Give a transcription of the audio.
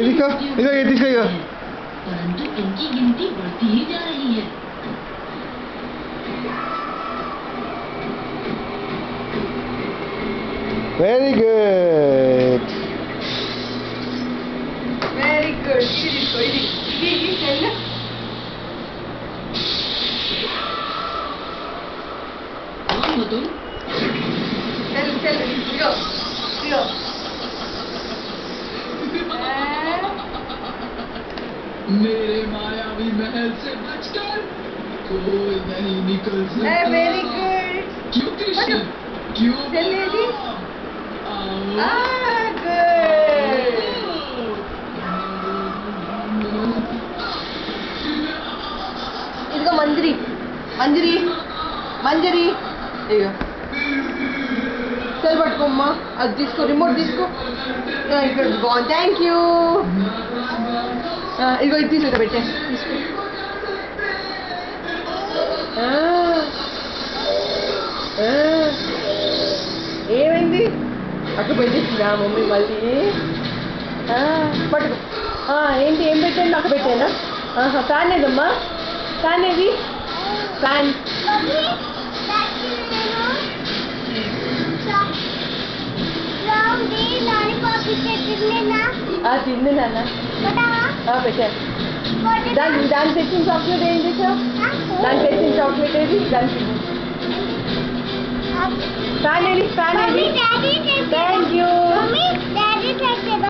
इसको ये తీసుకో परंतु इनकी गिनती बढ़ती ही जा रही है। Very good very good. ఇది చెల్లు कौन हो तुम? చెల్లు ఇగో ఇగో मेरे मायावी महल से बचकर कोई नहीं निकल सकता। Very good. क्यों कृष्ण? क्यों चलिए आओ। गुड। ఇదిగో మంజరి మంజరి మంజరి ఇగో సెల్ పట్టుకోమ్మా అది తీసుకో రిమోట్ తీసుకో ఇక్కడ బాగుంది థ్యాంక్ యూ ఇదిగో ఇది తీసుకో పెట్టే తీసుకో ఏమైంది అక్క పెట్టేసిందా మమ్మీ మళ్ళీ పట్టుకో ఏంటి ఏం పెట్టాను నాకు పెట్టానా ఫ్యాన్ ఏదమ్మా ఫ్యాన్ ఏది ఫ్యాన్ తింది నాన్న పెట్టాను దానికి తెచ్చిన చాక్లెట్ ఏం చేసావు దానికి తెచ్చిన చాక్లెట్ ఏది దానికి ఫ్యాన్ ఏది థ్యాంక్ యూ